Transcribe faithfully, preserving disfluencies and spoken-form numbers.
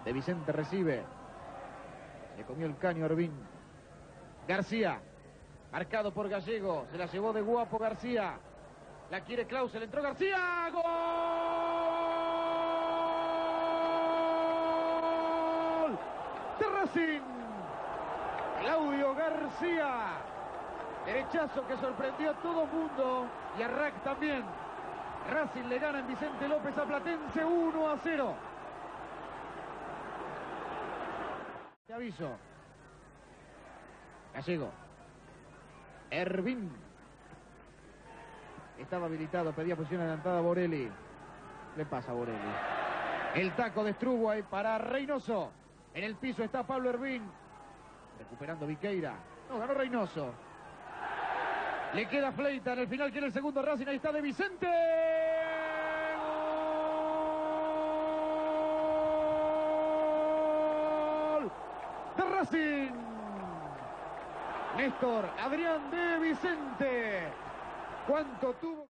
De Vicente recibe. Se comió el caño Ervin. García. Marcado por Gallego. Se la llevó de guapo García. La quiere Clausel. Entró García. ¡Gol! De Racing. Claudio García. Derechazo que sorprendió a todo el mundo. Y a Rack también. Racing le gana en Vicente López a Platense uno a cero. Te aviso. Gallego. Ervin. Estaba habilitado, pedía posición adelantada Borelli. Le pasa a Borelli. El taco de Strubay para Reynoso. En el piso está Pablo Ervin. Recuperando Viqueira. No, ganó Reynoso. Le queda Fleita en el final, quiere el segundo Racing. Ahí está de Vicente. ¡Gol! De Racing. Néstor Adrián de Vicente. ¿Cuánto tuvo?